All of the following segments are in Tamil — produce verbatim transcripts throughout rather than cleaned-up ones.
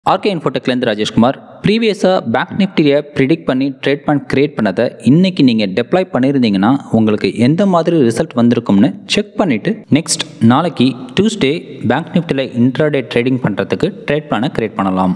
ஆர்கே இன்ஃபோடெக்லேருந்து ராஜேஷ்குமார். ப்ரீவியஸாக பேங்க் நிஃப்டியை ப்ரிடிக்ட் பண்ணி ட்ரேட் பண்ண க்ரியேட் பண்ணதை இன்றைக்கி நீங்கள் டெப்ளாய் பண்ணியிருந்தீங்கன்னா உங்களுக்கு எந்த மாதிரி ரிசல்ட் வந்திருக்கும்னு செக் பண்ணிவிட்டு நெக்ஸ்ட் நாளைக்கு டியூஸ்டே பேங்க் நிஃப்டியில் இன்ட்ராடே ட்ரேடிங் பண்ணுறதுக்கு ட்ரேட் பிளானை க்ரியேட் பண்ணலாம்.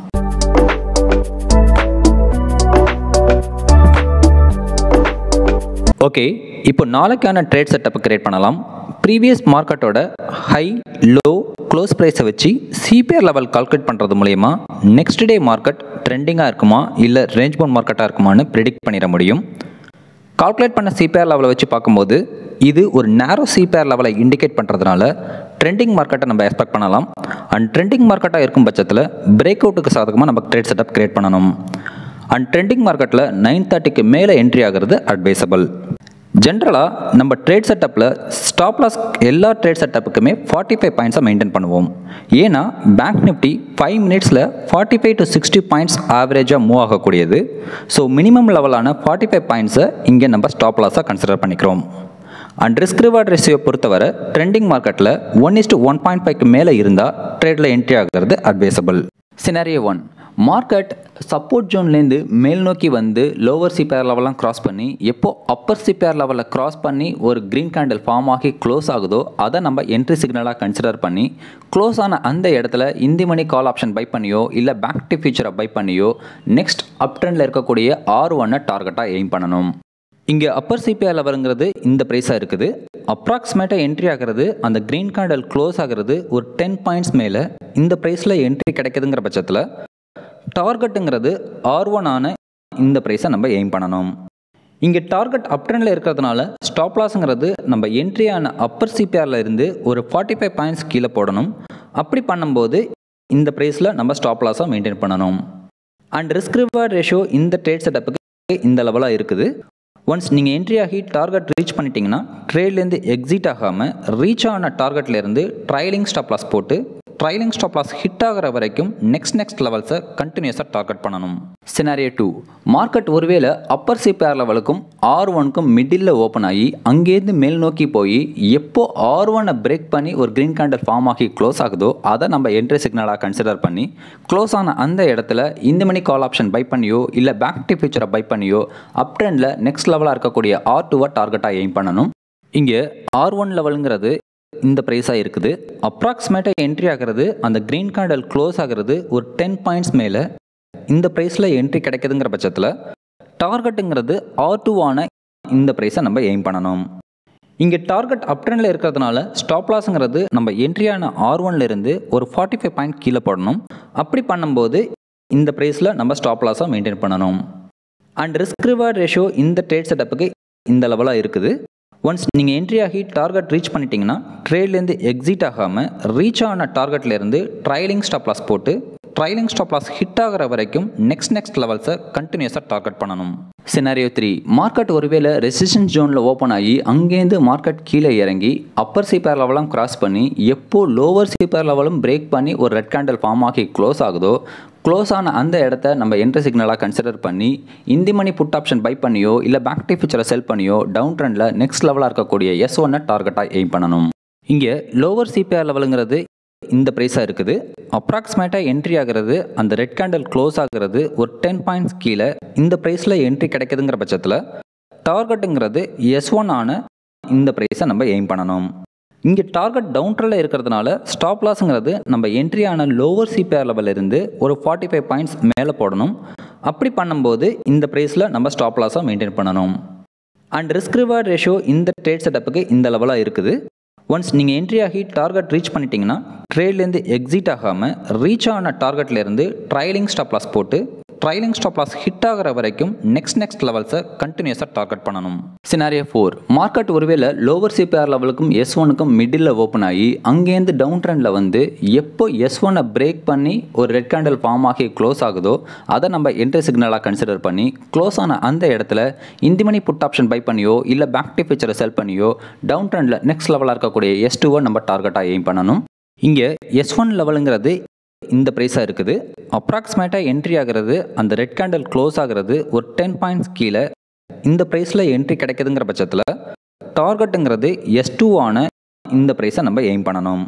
ஓகே, இப்போ நாளைக்கான ட்ரேட் செட்டப்பை க்ரியேட் பண்ணலாம். ப்ரீவியஸ் மார்க்கெட்டோட ஹை லோ க்ளோஸ் ப்ரைஸை வச்சு சிபிஆர் லெவல் கால்குலேட் பண்ணுறது மூலயமா நெக்ஸ்ட் டே மார்க்கெட் ட்ரெண்டிங்காக இருக்குமா இல்லை ரேஞ்ச் பவுண்ட் மார்க்கெட்டாக இருக்குமான்னு ப்ரிடிக்ட் பண்ணிட முடியும். கால்குலேட் பண்ண சிபிஆர் லெவலை வச்சு பார்க்கும்போது இது ஒரு நேரோ சிபிஆர் லெவலை இண்டிகேட் பண்ணுறதுனால ட்ரெண்டிங் மார்க்கெட்டை நம்ம எக்ஸ்பெக்ட் பண்ணலாம். அண்ட் ட்ரெண்டிங் மார்க்கெட்டாக இருக்கும் பட்சத்தில் பிரேக் அவுட்டுக்கு சாதகமாக நம்ம ட்ரேட் செட்டப் கிரியேட் பண்ணணும். அண்ட் ட்ரெண்டிங் மார்க்கெட்டில் நைன் தேர்ட்டிக்கு மேலே என்ட்ரி ஆகிறது அட்வைசபிள். ஜென்ரலாக நம்ம ட்ரேட் செட்டப்பில் ஸ்டாப் லாஸ் எல்லா ட்ரேட் செட்டப்புக்குமே ஃபார்ட்டி ஃபைவ் பாயிண்ட்ஸை மெயின்டைன் பண்ணுவோம். ஏன்னா பேங்க் நிஃப்டி ஃபைவ் மினிட்ஸில் forty five to sixty points ஆவரேஜாக மூவ் ஆகக்கூடியது. ஸோ மினிமம் லெவலான ஃபார்ட்டி ஃபைவ் பாயிண்ட்ஸை இங்கே நம்ம ஸ்டாப் லாஸாக கன்சிடர் பண்ணிக்கிறோம். அண்ட் ரிஸ்க் ரிவார்ட் ரேஷியோ பொறுத்தவரை ட்ரெண்டிங் மார்க்கெட்டில் one is to one point ஃபைவ்க்கு மேலே இருந்தால் ட்ரேடில் என்ட்ரி ஆகிறது advisable. Scenario one, market support ஜோன்லேருந்து மேல் நோக்கி வந்து லோவர் சிபிஆர் லெவலாம் கிராஸ் பண்ணி எப்போ அப்பர் சிபிஆர் லெவலில் கிராஸ் பண்ணி ஒரு க்ரீன் கேண்டில் ஃபார்ம் ஆகி க்ளோஸ் ஆகுதோ அதை நம்ம என்ட்ரி சிக்னலாக கன்சிடர் பண்ணி க்ளோஸ் ஆன அந்த இடத்துல in the money call option buy பண்ணியோ இல்லை பேங்க் நிஃப்டி ஃபியூச்சரை பை பண்ணியோ நெக்ஸ்ட் அப் ட்ரெண்டில் இருக்கக்கூடிய ஆர் ஒன்னை டார்கெட்டாக எய்ம் பண்ணணும். இங்கே அப்பர் சிபிஆர் லெவலுங்கிறது இந்த ப்ரைஸாக இருக்குது. அப்ராக்சிமேட்டாக என்ட்ரி ஆகிறது அந்த க்ரீன் கேண்டில் க்ளோஸ் ஆகிறது ஒரு டென் பாயிண்ட்ஸ் மேலே இந்த ப்ரைஸில் என்ட்ரி கிடைக்குதுங்கிற பட்சத்தில் டார்கெட்டுங்கிறது ஆர் ஒன் ஆன இந்த ப்ரைஸை நம்ம எய்ம் பண்ணணும். இங்கே டார்கெட் அப் ட்ரெண்டில் இருக்கிறதுனால ஸ்டாப் லாஸுங்கிறது நம்ம என்ட்ரி ஆன அப்பர் சிபிஆரில் இருந்து ஒரு ஃபார்ட்டி ஃபைவ் பாயிண்ட்ஸ் கீழே போடணும். அப்படி பண்ணும்போது இந்த ப்ரைஸில் நம்ம ஸ்டாப் லாஸாக மெயின்டைன் பண்ணணும். அண்ட் ரிஸ்க் ரிவார்ட் ரேஷியோ இந்த ட்ரேட் செட்டப்புக்கு இந்த லெவலாக இருக்குது. ஒன்ஸ் நீங்கள் என்ட்ரி ஆகி டார்கெட் ரீச் பண்ணிட்டீங்கன்னா ட்ரேட்லேருந்து எக்ஸிட் ஆகாமல் ரீச் ஆன டார்கெட்லேருந்து ட்ரைலிங் ஸ்டாப் லாஸ் போட்டு ட்ரைலிங் ஸ்டாப் லாஸ் ஹிட் ஆகிற வரைக்கும் நெக்ஸ்ட் நெக்ஸ்ட் லெவல்ஸை கண்டினியூஸாக டார்கெட் பண்ணணும். சினாரியோ டூ, மார்க்கெட் ஒருவேளை அப்பர் சிபிஆர் லெவலுக்கும் ஆர் ஒனுக்கும் மிடில் ஓப்பன் ஆகி அங்கேருந்து மேல் நோக்கி போய் எப்போ ஆர் ஒனை பிரேக் பண்ணி ஒரு க்ரீன் கேண்டில் ஃபார்ம் ஆகி க்ளோஸ் ஆகுதோ அதை நம்ம என்ட்ரி சிக்னலாக கன்சிடர் பண்ணி க்ளோஸ் ஆன அந்த இடத்துல இந்த மணி கால் ஆப்ஷன் பை பண்ணியோ இல்லை பேங்க் நிஃப்டி ஃபியூச்சரை பை பண்ணியோ அப் ட்ரெண்டில் நெக்ஸ்ட் லெவலாக இருக்கக்கூடிய ஆர் டூவை டார்கெட்டாக எய்ம் பண்ணணும். இங்கே ஆர் ஒன் லெவலுங்கிறது இந்த ப்ரைஸாக இருக்குது. அப்ராக்சிமேட்டாக என்ட்ரி ஆகிறது அந்த க்ரீன் கேண்டில் க்ளோஸ் ஆகிறது ஒரு டென் பாயிண்ட்ஸ் மேலே இந்த ப்ரைஸில் என்ட்ரி கிடைக்குதுங்கிற பட்சத்தில் டார்கெட்டுங்கிறது ஆர் டூ ஆன இந்த ப்ரைஸை நம்ம எய்ம் பண்ணணும். இங்கே டார்கெட் அப் ட்ரெண்டில் இருக்கிறதுனால ஸ்டாப் லாஸுங்கிறது நம்ம என்ட்ரியான ஆர் ஒன்லேருந்து ஒரு ஃபார்ட்டி ஃபைவ் பாயிண்ட் கீழே போடணும். அப்படி பண்ணும்போது இந்த ப்ரைஸில் நம்ம ஸ்டாப் லாஸாக மெயின்டைன் பண்ணணும். அண்ட் ரிஸ்க் ரிவார்ட் ரேஷியோ இந்த ட்ரேட் செட்டப்புக்கு இந்த லெவலாக இருக்குது. ஒன்ஸ் நீங்கள் என்ட்ரி ஆகி டார்கெட் ரீச் பண்ணிட்டீங்கன்னா ட்ரேட்லேருந்து எக்ஸிட் ஆகாமல் ரீச் ஆன டார்கெட்லேருந்து ட்ரைலிங் ஸ்டாப் லாஸ் போட்டு ட்ரைலிங் ஸ்டாப் லாஸ் ஹிட் ஆகிற வரைக்கும் நெக்ஸ்ட் நெக்ஸ்ட் லெவல்ஸை கண்டினியூஸாக டார்கெட் பண்ணணும். சினாரியோ த்ரீ, மார்க்கெட் ஒருவேளை ரெசிஸ்டன்ஸ் ஜோனில் ஓப்பன் ஆகி அங்கேருந்து மார்க்கெட் கீழே இறங்கி அப்பர் சிபிஆர் லெவலாம் கிராஸ் பண்ணி எப்போ லோவர் சிபிஆர் லெவலும் பிரேக் பண்ணி ஒரு ரெட் கேண்டில் ஃபார்ம் ஆகி க்ளோஸ் ஆகுதோ க்ளோஸ் ஆன அந்த இடத்த நம்ம என்ட்ரி சிக்னலாக கன்சிடர் பண்ணி in the money put option buy பண்ணியோ இல்லை பேங்க் நிஃப்டி ஃபியூச்சரை செல் பண்ணியோ டவுன் ட்ரெண்டில் நெக்ஸ்ட் லெவலாக இருக்கக்கூடிய எஸ் ஒன்னை டார்கெட்டாக எய்ம் பண்ணணும். இங்கே லோவர் சிபிஆர் லெவலுங்கிறது இந்த ப்ரைஸாக இருக்குது. அப்ராக்சிமேட்டாக என்ட்ரி ஆகிறது அந்த ரெட் கேண்டில் க்ளோஸ் ஆகிறது ஒரு டென் பாயிண்ட்ஸ் கீழே இந்த ப்ரைஸில் என்ட்ரி கிடைக்குதுங்கிற பட்சத்தில் டார்கெட்டுங்கிறது எஸ் ஒன் ஆன இந்த ப்ரைஸை நம்ம எய்ம் பண்ணணும். இங்கே டார்கெட் டவுன் ட்ரெண்டில் இருக்கிறதுனால ஸ்டாப் லாஸுங்கிறது நம்ம என்ட்ரி ஆன லோவர் சிபிஆர் லெவலில் இருந்து ஒரு ஃபார்ட்டி ஃபைவ் பாயிண்ட்ஸ் மேலே போடணும். அப்படி பண்ணும்போது இந்த ப்ரைஸில் நம்ம ஸ்டாப் லாஸாக மெயின்டைன் பண்ணணும். அண்ட் ரிஸ்க் ரிவார்ட் ரேஷியோ இந்த ட்ரேட் செட்டப்புக்கு இந்த லெவலாக இருக்குது. ஒன்ஸ் நீங்கள் என்ட்ரி ஆகி டார்கெட் ரீச் பண்ணிட்டீங்கன்னா ட்ரேட்லேருந்து எக்ஸிட் ஆகாமல் ரீச் ஆன டார்கெட்லேருந்து ட்ரைலிங் ஸ்டாப் லாஸ் போட்டு ட்ரைலிங் ஸ்டாப் லாஸ் ஹிட் ஆகிற வரைக்கும் நெக்ஸ்ட் நெக்ஸ்ட் லெவல்ஸை கண்டினியூஸாக டார்கெட் பண்ணணும். சினாரியோ ஃபோர், மார்க்கெட் ஒருவேளை லோவர் சிபிஆர் லெவலுக்கும் எஸ் ஒனுக்கும் மிடில் ஓப்பன் ஆகி அங்கேருந்து டவுன் ட்ரெண்டில் வந்து எப்போ எஸ் ஒனை பிரேக் பண்ணி ஒரு ரெட் கேண்டில் ஃபார்ம் ஆகி க்ளோஸ் ஆகுதோ அதை நம்ம என்ட்ரி சிக்னலாக கன்சிடர் பண்ணி க்ளோஸ் ஆன அந்த இடத்துல in the money put option buy பண்ணியோ இல்லை பேங்க் நிஃப்டி ஃபியூச்சரை செல் பண்ணியோ டவுன் ட்ரெண்டில் நெக்ஸ்ட் லெவலாக இருக்கக்கூடிய எஸ் டூவை நம்ம டார்கெட்டாக எய்ம் பண்ணணும். இங்கே எஸ் ஒன் லெவலுங்கிறது இந்த ப்ரைஸாக இருக்குது. அப்ராக்சிமேட்டாக என்ட்ரி ஆகிறது அந்த ரெட் கேண்டில் க்ளோஸ் ஆகிறது ஒரு டென் பாயிண்ட்ஸ் கீழே இந்த ப்ரைஸில் என்ட்ரி கிடைக்குதுங்கிற பட்சத்தில் டார்கெட்டுங்கிறது எஸ் டூ ஆன இந்த ப்ரைஸை நம்ம எய்ம் பண்ணணும்.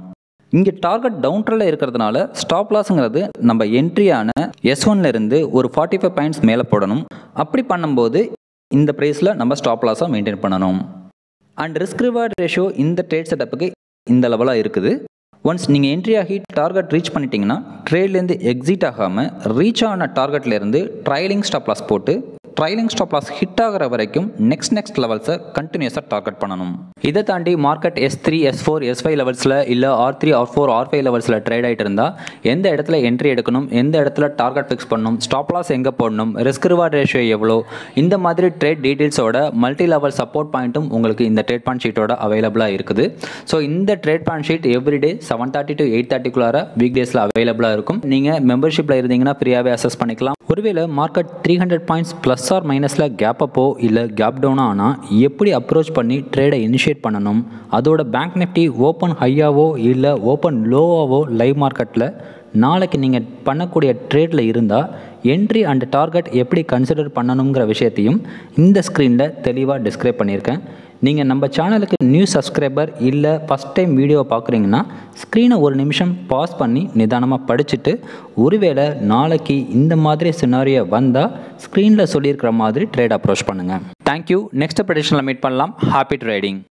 இங்கே டார்கெட் டவுன் ட்ரெண்டில் இருக்கிறதுனால ஸ்டாப் லாஸுங்கிறது நம்ம என்ட்ரியான எஸ் ஒன்ல இருந்து ஒரு ஃபார்ட்டி ஃபைவ் பாயிண்ட்ஸ் மேலே போடணும். அப்படி பண்ணும்போது இந்த ப்ரைஸில் நம்ம ஸ்டாப் லாஸாக மெயின்டைன் பண்ணணும். அண்ட் ரிஸ்க் ரிவார்ட் ரேஷியோ இந்த ட்ரேட் செட்டப்புக்கு இந்த லெவலாக இருக்குது. ஒன்ஸ் நீங்கள் என்ட்ரி ஆகி டார்கெட் ரீச் பண்ணிட்டீங்கன்னா ட்ரேட்லேருந்து எக்ஸிட் ஆகாமல் ரீச் ஆன டார்கெட்லேருந்து ட்ரைலிங் ஸ்டாப் லாஸ் போட்டு ட்ரைலிங் ஸ்டாப் லாஸ் ஹிட் ஆகிற வரைக்கும் நெக்ஸ்ட் நெக்ஸ்ட் லெவல்ஸை கண்டினியூஸாக டார்கெட் பண்ணணும். இதை தாண்டி market S three S four S five லெவல்ஸில் இல்லை R three R four R five லெவல்ஸில் ட்ரேட் ஆகிட்டு இருந்தால் எந்த இடத்துல என்ட்ரி எடுக்கணும், எந்த இடத்துல டார்கெட் ஃபிக்ஸ் பண்ணணும், ஸ்டாப் லாஸ் எங்கே போடணும், ரிஸ்க் ரிவார்ட் ரேஷியோ எவ்வளோ, இந்த மாதிரி ட்ரேட் டீட்டெயில்ஸோட மல்டி லெவல் சப்போர்ட் பாயிண்ட்டும் உங்களுக்கு இந்த ட்ரேட் பாயிண்ட் ஷீட்டோட அவைலபிளாக இருக்குது. ஸோ இந்த trade point sheet everyday seven thirty to eight தேர்ட்டிக்குள்ளார வீக் டேஸில் அவைலபிளாக இருக்கும். நீங்கள் மெம்பர்ஷிப்பில் இருந்தீங்கன்னா ஃப்ரீயாகவே அசஸ் பண்ணிக்கலாம். ஒருவேளை market three hundred points plus or மைனஸில் கேப் அப்போ இல்லை கேப் டவுனாக ஆனால் எப்படி அப்ரோச் பண்ணி ட்ரேடை இனிஷியேட் பண்ணணும், அதோட பேங்க் நிஃப்டி ஓப்பன் ஹையாவோ இல்லை ஓப்பன் லோவாவோ லைவ் மார்க்கெட்டில் நாளைக்கு நீங்கள் பண்ணக்கூடிய ட்ரேடில் இருந்தால் என்ட்ரி அண்ட் டார்கெட் எப்படி கன்சிடர் பண்ணணுங்கிற விஷயத்தையும் இந்த ஸ்க்ரீனில் தெளிவாக டிஸ்கிரைப் பண்ணியிருக்கேன். நீங்கள் நம்ம சேனலுக்கு நியூ சப்ஸ்கிரைபர் இல்லை ஃபஸ்ட் டைம் வீடியோ பார்க்குறீங்கன்னா ஸ்க்ரீனை ஒரு நிமிஷம் பாஸ் பண்ணி நிதானமாக படிச்சுட்டு ஒருவேளை நாளைக்கு இந்த மாதிரி சினாரியோ வந்தால் ஸ்க்ரீனில் சொல்லியிருக்கிற மாதிரி ட்ரேட் அப்ரோச் பண்ணுங்கள். தேங்க்யூ. நெக்ஸ்ட் ப்ரெடிக்ஷனில் மீட் பண்ணலாம். Happy trading.